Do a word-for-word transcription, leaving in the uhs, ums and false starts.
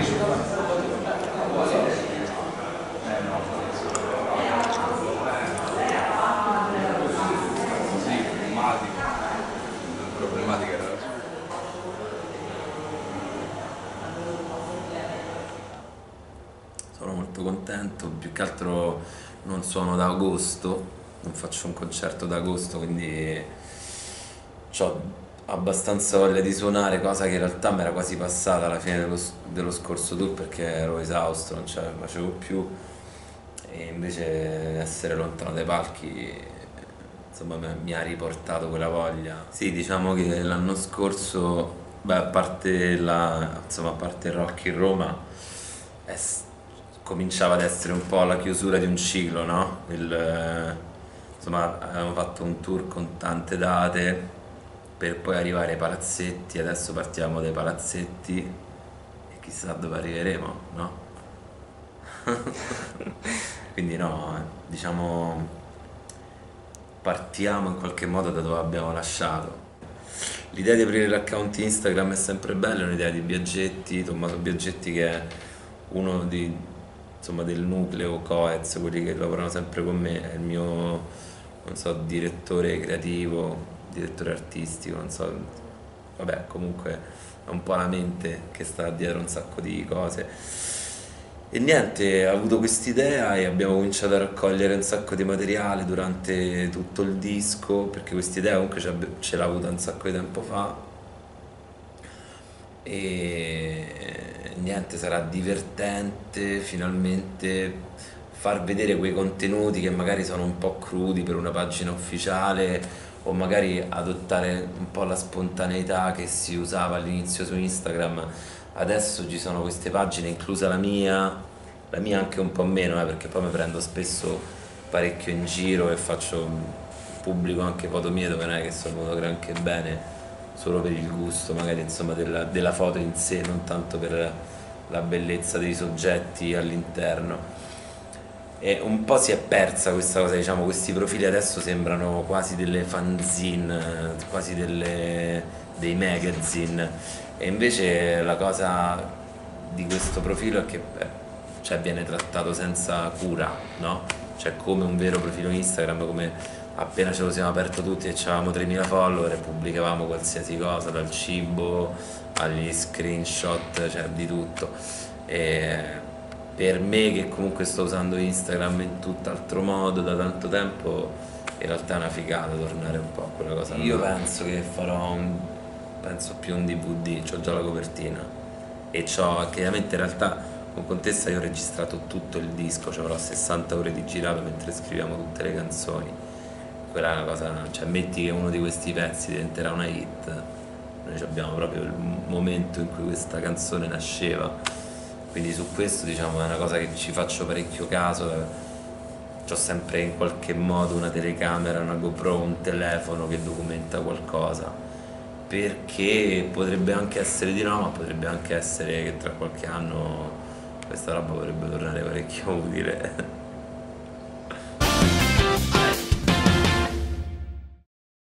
problematica era la Sono molto contento, più che altro non suono da agosto, non faccio un concerto da agosto, quindi ho abbastanza voglia di suonare, cosa che in realtà mi era quasi passata alla fine dello, dello scorso tour perché ero esausto, non ce la facevo più e invece essere lontano dai palchi insomma mi mi ha riportato quella voglia. Sì, diciamo che l'anno scorso, beh, a parte la, insomma, a parte il Rock in Roma, è s- cominciava ad essere un po' la chiusura di un ciclo, no? Il, eh, insomma, avevamo fatto un tour con tante date per poi arrivare ai palazzetti, adesso partiamo dai palazzetti e chissà dove arriveremo, no? Quindi no, eh, diciamo partiamo in qualche modo da dove abbiamo lasciato. L'idea di aprire l'account Instagram è sempre bella, è un'idea di Biaggetti, Tommaso Biaggetti che è uno di, insomma, del nucleo Coez, quelli che lavorano sempre con me, è il mio, non so, direttore creativo, direttore artistico, non so, vabbè, comunque è un po' la mente che sta dietro un sacco di cose. E niente, ho avuto quest'idea e abbiamo cominciato a raccogliere un sacco di materiale durante tutto il disco, perché quest'idea comunque ce l'abbi- ce l'ho avuta un sacco di tempo fa e niente, sarà divertente finalmente far vedere quei contenuti che magari sono un po' crudi per una pagina ufficiale o magari adottare un po' la spontaneità che si usava all'inizio su Instagram. Adesso ci sono queste pagine, inclusa la mia, la mia anche un po' meno, eh, perché poi mi prendo spesso parecchio in giro e faccio pubblico anche foto mie dove non è che sono venuto granché bene, solo per il gusto magari insomma della, della foto in sé, non tanto per la bellezza dei soggetti all'interno. E un po' si è persa questa cosa, diciamo, questi profili adesso sembrano quasi delle fanzine, eh, quasi delle, dei magazine, e invece la cosa di questo profilo è che eh, cioè, viene trattato senza cura, no? Cioè come un vero profilo Instagram, come appena ce lo siamo aperto tutti e avevamo tremila follower e pubblicavamo qualsiasi cosa, dal cibo agli screenshot, cioè di tutto. E per me che comunque sto usando Instagram in tutt'altro modo da tanto tempo, in realtà è una figata tornare un po' a quella cosa. Io penso che farò un, penso più un D V D, c'ho già la copertina e c'ho chiaramente in realtà con Contessa io ho registrato tutto il disco, cioè avrò sessanta ore di girato mentre scriviamo tutte le canzoni. Quella è una cosa, cioè metti che uno di questi pezzi diventerà una hit, noi abbiamo proprio il momento in cui questa canzone nasceva, quindi su questo diciamo è una cosa che ci faccio parecchio caso. Ho sempre in qualche modo una telecamera, una GoPro, un telefono che documenta qualcosa, perché potrebbe anche essere di no, ma potrebbe anche essere che tra qualche anno questa roba potrebbe tornare parecchio utile.